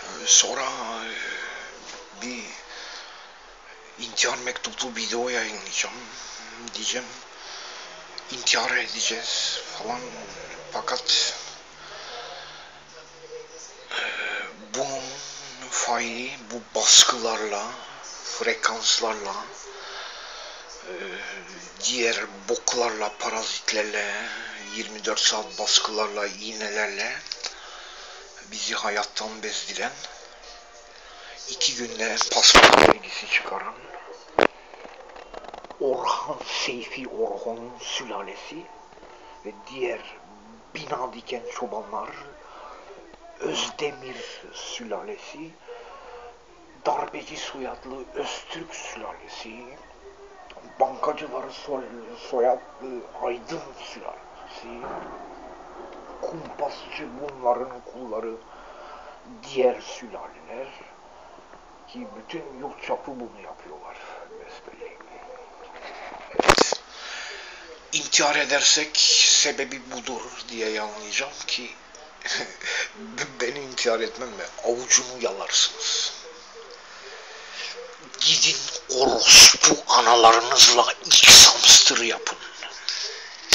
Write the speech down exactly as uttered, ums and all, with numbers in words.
Sonra e, bir intihar mektuplu video yayınlayacağım. Diyeceğim intihar edeceğiz falan. Fakat e, bunun faili bu baskılarla, frekanslarla, e, diğer boklarla, parazitlerle, yirmi dört saat baskılarla, iğnelerle bizi hayattan bezdiren, iki günde Paspas dergisi çıkaran Orhan Seyfi Orhan'ın sülalesi ve diğer bina diken çobanlar, Özdemir sülalesi, darbeci soyadlı Öztürk sülalesi, bankacıları soy, soyadlı Aydın sülalesi, kumpasçı bunların kulları diğer sülaleler ki bütün yurt çapı bunu yapıyorlar besbelli. Evet. İntihar edersek sebebi budur diye yanlayacağım ki beni intihar etmem ve avucunu yalarsınız. Gidin orospu analarınızla ilk hamster'ı yapın.